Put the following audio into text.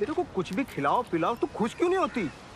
तेरे को कुछ भी खिलाओ पिलाओ तो खुश क्यों नहीं होती?